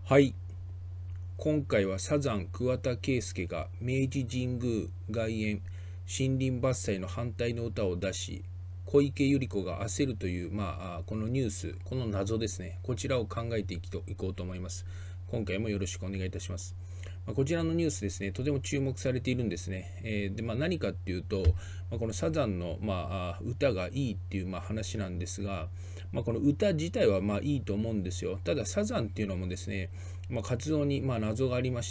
はい、今回はサザン桑田佳祐が明治神宮外苑森林伐採の反対の歌を出し、小池百合子が焦るという、このニュース、この謎ですね、こちらを考えていこうと思います。今回もよろしくお願いいたします。こちらのニュースですね、とても注目されているんですね。何かっていうと、このサザンの、歌がいいっていう話なんですが、この歌自体はいいと思うんですよ。ただサザンっていうのもですね、活動に謎がありまして、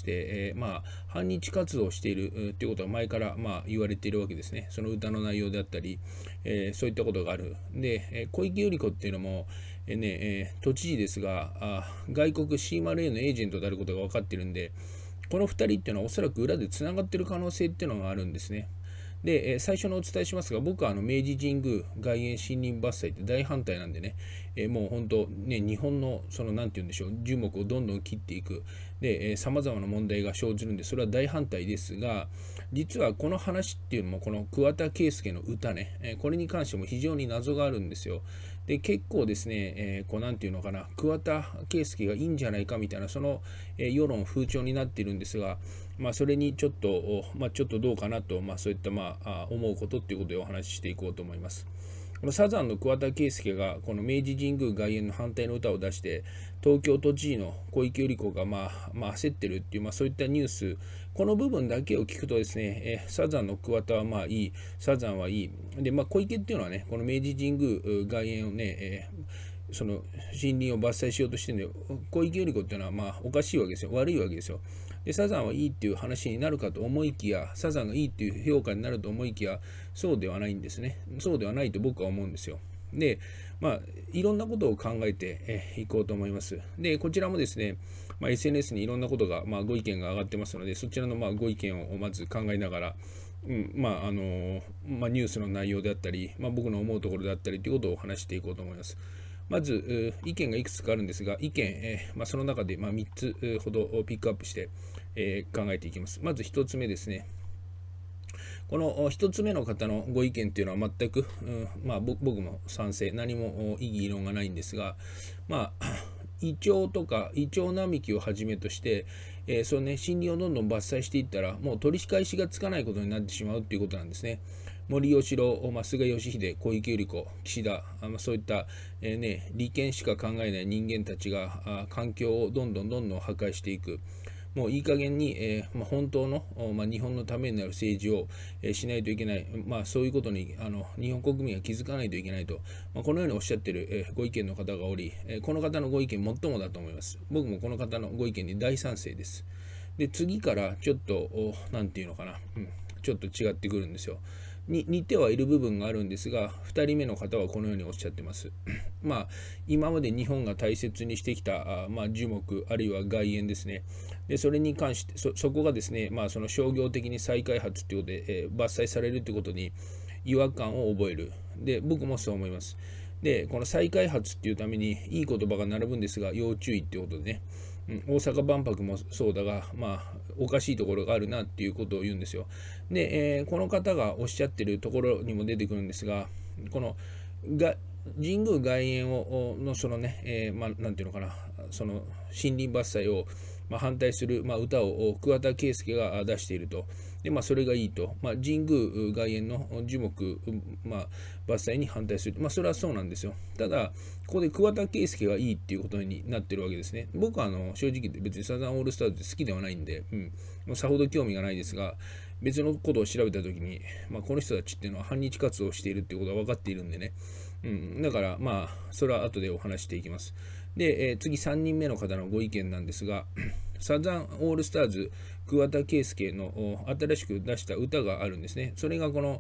反日活動をしているということは前から言われているわけですね。その歌の内容であったり、そういったことがある。で、小池百合子っていうのも、都知事ですが、外国 C&A のエージェントであることが分かっているんで、この2人っていうのはおそらく裏でつながっている可能性っていうのがあるんですね。で、最初にお伝えしますが、僕は明治神宮外苑森林伐採って大反対なんでね、もう本当ね、日本のなんて言うんでしょう、樹木をどんどん切っていく。で、様々な問題が生じるんで、それは大反対ですが、実はこの話っていうのも、この桑田佳祐の歌ね、これに関しても非常に謎があるんですよ。で、結構ですね、なんていうのかな、桑田佳祐がいいんじゃないかみたいな、世論風潮になっているんですが、それにちょっとどうかなと、そういった思うことっていうことでお話ししていこうと思います。このサザンの桑田佳祐がこの明治神宮外苑の反対の歌を出して、東京都知事の小池百合子が焦ってるっていう、そういったニュース、この部分だけを聞くとですね、サザンの桑田はいい、サザンはいい。で、小池っていうのはね、この明治神宮外苑をね、その森林を伐採しようとしてるんで、小池百合子っていうのはおかしいわけですよ。悪いわけですよ。で、サザンはいいっていう話になるかと思いきや、サザンがいいっていう評価になると思いきや、そうではないんですね。そうではないと僕は思うんですよ。で、いろんなことを考えていこうと思います。で、こちらもですね、SNS にいろんなことが、ご意見が上がってますので、そちらのご意見をまず考えながら、ニュースの内容であったり、僕の思うところであったりということをお話していこうと思います。まず、意見がいくつかあるんですが、意見、その中で3つほどピックアップして、考えていきます。まず1つ目ですね。この1つ目の方のご意見というのは全く、僕も賛成、何も異議異論がないんですが、イチョウとかイチョウ並木をはじめとして、森林をどんどん伐採していったら、もう取り返しがつかないことになってしまうということなんですね。森喜朗、菅義偉、小池百合子、岸田、そういった、利権しか考えない人間たちが環境をどんどん破壊していく。もういい加減に、本当の、日本のためになる政治を、しないといけない、そういうことに日本国民は気づかないといけないと、このようにおっしゃっている、ご意見の方がおり、この方のご意見最もだと思います。僕もこの方のご意見に大賛成です。で、次からちょっと、なんていうのかな、ちょっと違ってくるんですよ。似てはいる部分があるんですが、2人目の方はこのようにおっしゃってます。今まで日本が大切にしてきた樹木あるいは外苑ですね。でそれに関してそこがですね、その商業的に再開発ということで、伐採されるということに違和感を覚える。で僕もそう思います。でこの再開発っていうためにいい言葉が並ぶんですが、要注意っていうことでね、大阪万博もそうだが、おかしいところがあるなっていうことを言うんですよ。で、この方がおっしゃってるところにも出てくるんですが、この神宮外苑のなんていうのかな、その森林伐採を反対する歌を桑田佳祐が出していると。で、それがいいと。神宮外苑の樹木、伐採に反対する。それはそうなんですよ。ただ、ここで桑田佳祐がいいっていうことになってるわけですね。僕は正直言って別にサザンオールスターズ好きではないんで、もうさほど興味がないですが、別のことを調べたときに、この人たちっていうのは反日活動をしているっていうことが分かっているんでね。だからそれは後でお話していきます。で、次3人目の方のご意見なんですが、サザンオールスターズ桑田佳祐の新しく出した歌があるんですね。それがこの、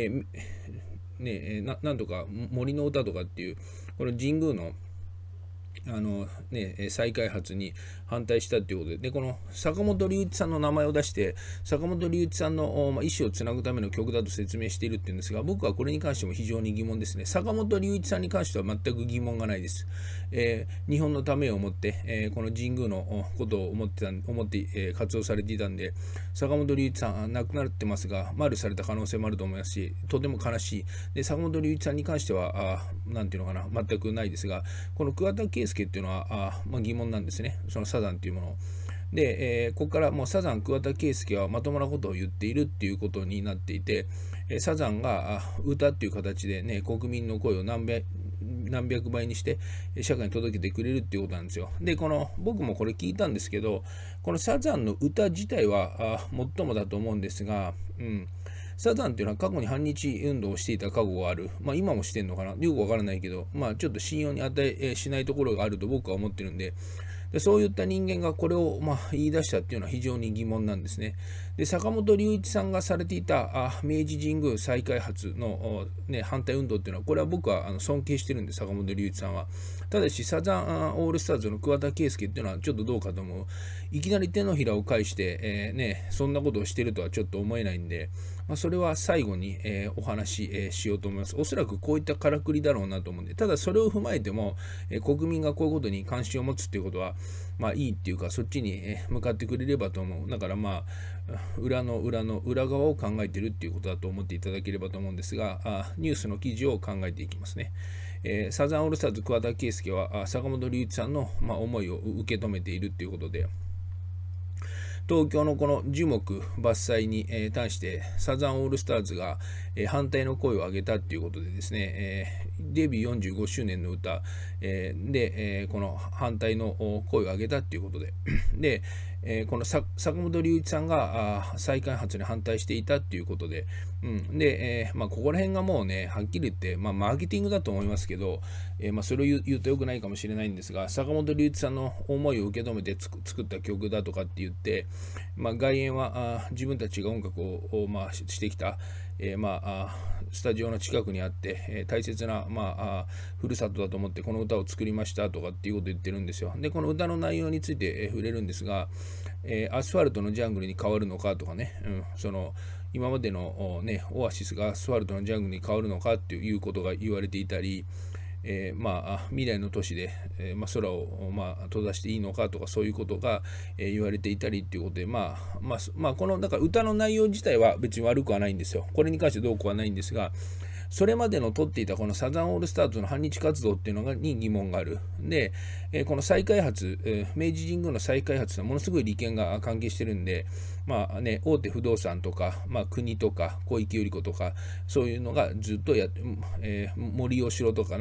なんとか森の歌とかっていう、この神宮の再開発に反対したということで、この坂本龍一さんの名前を出して、坂本龍一さんの意思をつなぐための曲だと説明しているっていうんですが、僕はこれに関しても非常に疑問ですね。坂本龍一さんに関しては全く疑問がないです。日本のためを思って、この神宮のことを思って活動されていたんで、坂本龍一さん亡くなってますが、丸された可能性もあると思いますし、とても悲しい。で、坂本龍一さんに関しては、なんていうのかな、全くないですが、この桑田佳介っていうのは疑問なんですね、そのサザンっていうものを。で、ここからもうサザン桑田佳祐はまともなことを言っているっていうことになっていて、サザンが歌っていう形でね、国民の声を何百倍にして社会に届けてくれるっていうことなんですよ。で、僕もこれ聞いたんですけど、このサザンの歌自体はもっともだと思うんですが、サザンっていうのは過去に反日運動をしていた過去がある。今もしてんのかな、よくわからないけど、ちょっと信用にしないところがあると僕は思ってるんで、そういった人間がこれを言い出したっていうのは非常に疑問なんですね。で、坂本龍一さんがされていた明治神宮再開発の、反対運動っていうのは、これは僕は尊敬してるんで、坂本龍一さんは。ただし、サザンオールスターズの桑田佳祐っていうのはちょっとどうかと思う。いきなり手のひらを返して、そんなことをしてるとはちょっと思えないんで、それは最後に、お話し、しようと思います。おそらくこういったからくりだろうなと思うんで、ただそれを踏まえても、国民がこういうことに関心を持つっていうことは、いいっていうか、そっちに向かってくれればと思う。だから裏の裏側を考えてるっていうことだと思っていただければと思うんですが、ニュースの記事を考えていきますね。サザンオールスターズ桑田佳祐は坂本龍一さんの、思いを受け止めているっていうことで、東京のこの樹木伐採に対してサザンオールスターズが反対の声を上げたということでですね、デビュー45周年の歌でこの反対の声を上げたということで、この坂本龍一さんが再開発に反対していたということで、ここら辺がもうね、はっきり言って、マーケティングだと思いますけど、それを言うとよくないかもしれないんですが、坂本龍一さんの思いを受け止めて作った曲だとかって言って、外苑は自分たちが音楽をしてきた、スタジオの近くにあって、大切な、ふるさとだと思ってこの歌を作りましたとかっていうことを言ってるんですよ。で、この歌の内容について、触れるんですが、アスファルトのジャングルに変わるのかとかね、今までの、オアシスがアスファルトのジャングルに変わるのかっていうことが言われていたり、未来の都市で、空を、閉ざしていいのかとかそういうことが、言われていたりっていうことで、このだから歌の内容自体は別に悪くはないんですよ。これに関してどうこうはないんですが、それまでの取っていたこのサザンオールスターズの反日活動っていうのに疑問がある。で、この再開発、明治神宮の再開発はものすごい利権が関係してるんで、大手不動産とか、国とか小池百合子とかそういうのがずっとやって、森喜朗とか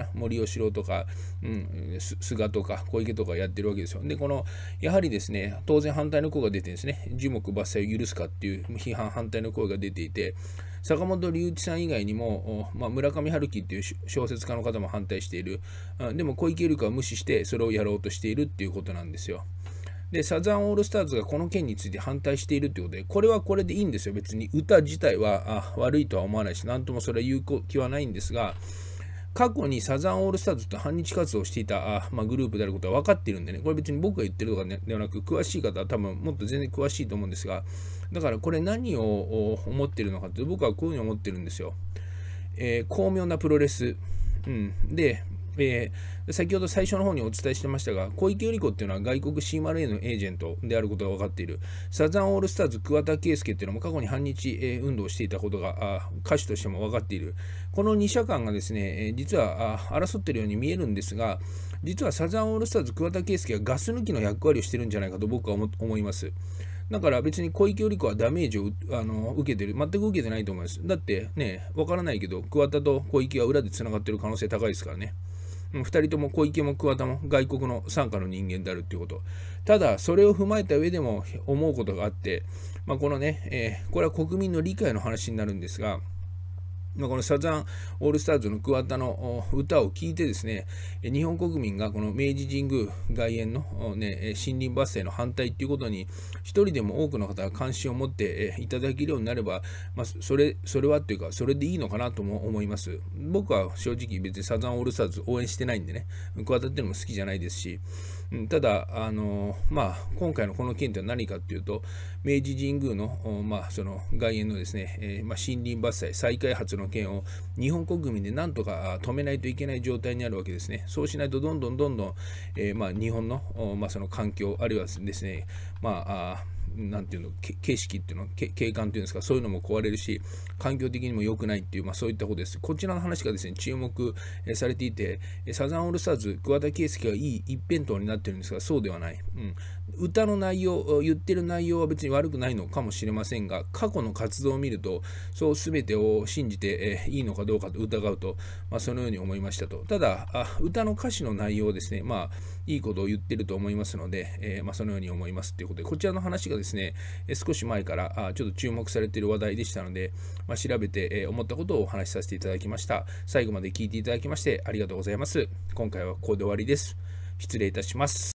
菅とか小池とかやってるわけですよ。で、やはりですね、当然反対の声が出てですね、樹木伐採を許すかっていう反対の声が出ていて、坂本龍一さん以外にも、村上春樹っていう小説家の方も反対している。でも小池百合子は無視してそれをやろうとしているっていうことなんですよ。で、サザンオールスターズがこの件について反対しているということで、これはこれでいいんですよ。別に歌自体は悪いとは思わないし、なんともそれは言う気はないんですが、過去にサザンオールスターズと反日活動をしていたグループであることは分かっているんでね、これ別に僕が言ってるとかではなく、詳しい方は多分もっと全然詳しいと思うんですが、だからこれ何を思っているのかって、僕はこういうふうに思ってるんですよ。巧妙なプロレス。で、先ほど最初の方にお伝えしてましたが、小池百合子っていうのは外国 C&A のエージェントであることが分かっている。サザンオールスターズ桑田佳祐っていうのも過去に反日運動をしていたことが歌手としても分かっている。この2社間がですね、実は争っているように見えるんですが、実はサザンオールスターズ桑田佳祐がガス抜きの役割をしてるんじゃないかと僕は思います。だから別に小池百合子はダメージを受けてる、全く受けてないと思います。だってね、分からないけど、桑田と小池は裏でつながってる可能性高いですからね。2人とも小池も桑田も外国の傘下の人間であるっていうこと。ただ、それを踏まえた上でも思うことがあって、このね、これは国民の理解の話になるんですが、このサザンオールスターズの桑田の歌を聴いてですね、日本国民がこの明治神宮外苑の、森林伐採の反対ということに一人でも多くの方が関心を持っていただけるようになれば、それはというかそれでいいのかなとも思います。僕は正直別にサザンオールスターズ応援してないんでね、桑田っていうのも好きじゃないですし、ただ今回のこの件とは何かというと、明治神宮の、その外苑のですね、森林伐採再開発の件を日本国民でなんとか止めないといけない状態にあるわけですね。そうしないとどんどん、日本の、その環境あるいはですね、 なんていうの、景色っていうの、景観っていうんですか、そういうのも壊れるし、環境的にも良くないっていう、そういったことです。こちらの話がですね、注目されていて、サザンオールスターズ、桑田佳祐がいい一辺倒になってるんですが、そうではない。歌の内容、言ってる内容は別に悪くないのかもしれませんが、過去の活動を見ると、そう全てを信じて、いいのかどうかと疑うと、そのように思いましたと。ただ、歌の歌詞の内容をですね、いいことを言ってると思いますので、そのように思いますということで、こちらの話がですね、少し前からちょっと注目されている話題でしたので、調べて、思ったことをお話しさせていただきました。最後まで聞いていただきましてありがとうございます。今回はここで終わりです。失礼いたします。